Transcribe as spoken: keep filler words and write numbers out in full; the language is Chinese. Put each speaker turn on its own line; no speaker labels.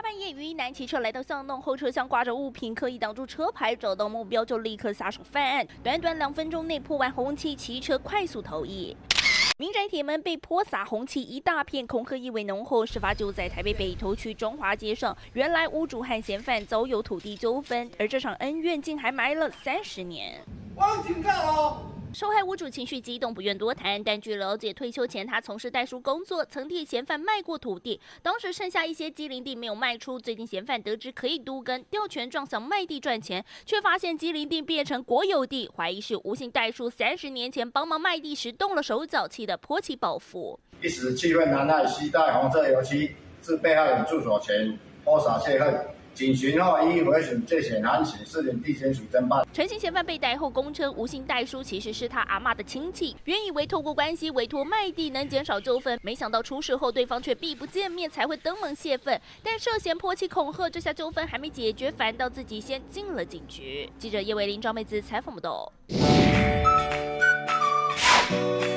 半夜，于一男骑车来到巷弄后，车厢挂着物品，刻意挡住车牌，找到目标就立刻下手犯案。短短两分钟内泼完红漆，骑车快速逃逸。 民宅铁门被泼洒红漆一大片，恐吓意味浓厚。事发就在台北北投区中华街上，原来屋主和嫌犯早有土地纠纷，而这场恩怨竟还埋了三十年。
我警告哦！
受害屋主情绪激动，不愿多谈。但据了解，退休前他从事代书工作，曾替嫌犯卖过土地，当时剩下一些机灵地没有卖出。最近嫌犯得知可以都更，调权状想卖地赚钱，却发现机灵地变成国有地，怀疑是吴姓代书三十年前帮忙卖地时动了手脚，气得泼漆报复。
一时气愤难耐，携带红色油漆至被害人住所前泼洒泄恨。 警询后一一回审，借险函请士林地检署侦办。
陈姓嫌犯被逮后供称，吴姓代书其实是他阿嬷的亲戚，原以为透过关系委托卖地能减少纠纷，没想到出事后对方却避不见面，才会登门泄愤。但涉嫌泼漆恐吓，这下纠纷还没解决，反倒自己先进了警局。记者叶伟林、张妹子采访报道。